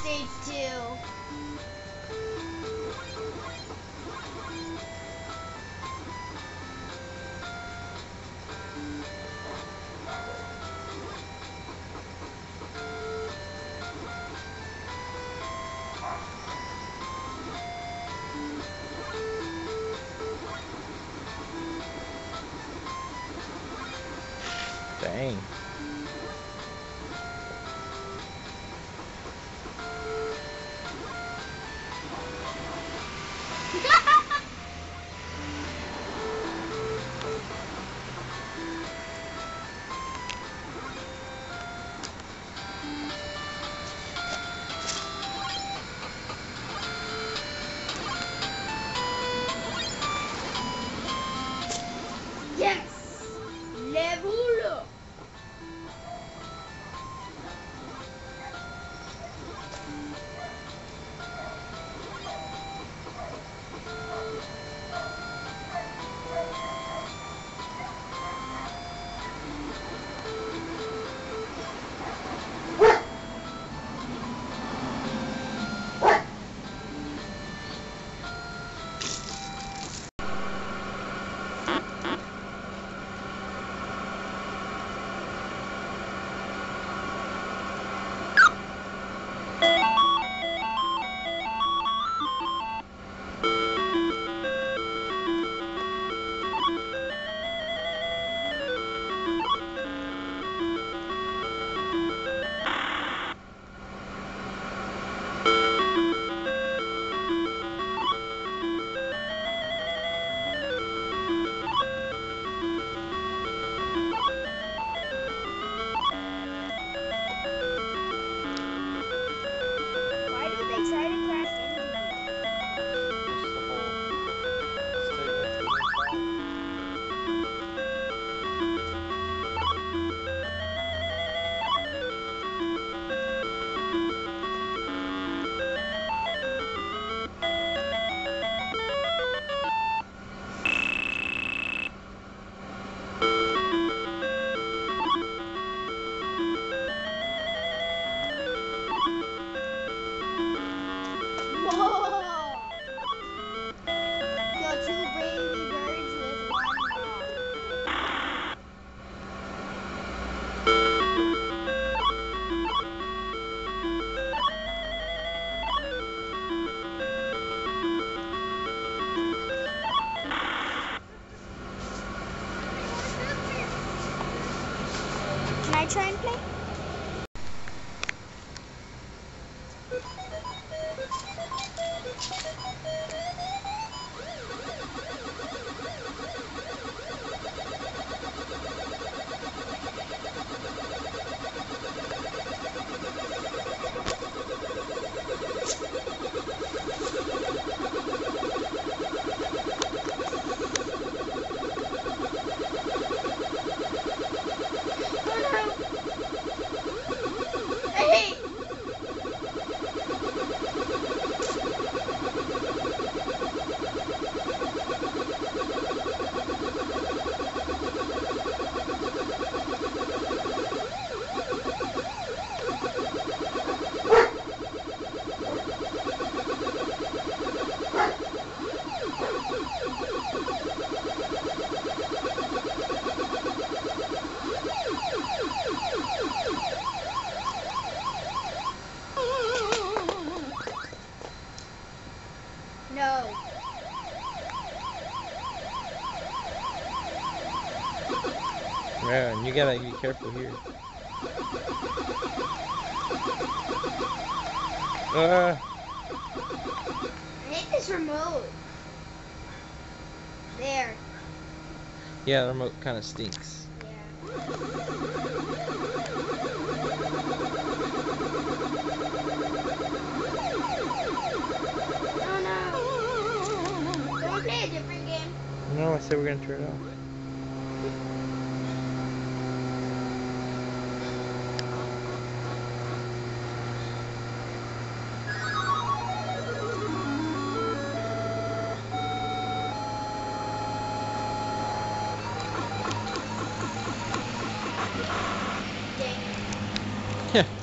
stage 2. Dang. Yes! Level up! Why do they try to crash into you? Just the whole Whoa! Kill 2 baby birds with 1 rock. Can I try and play? Hey! No. Yeah, and you gotta be careful here. I hate this remote. There. Yeah, the remote kind of stinks. Yeah. Oh no. Can we play a different game? No, I said we're gonna turn it off. Dang it. Yeah.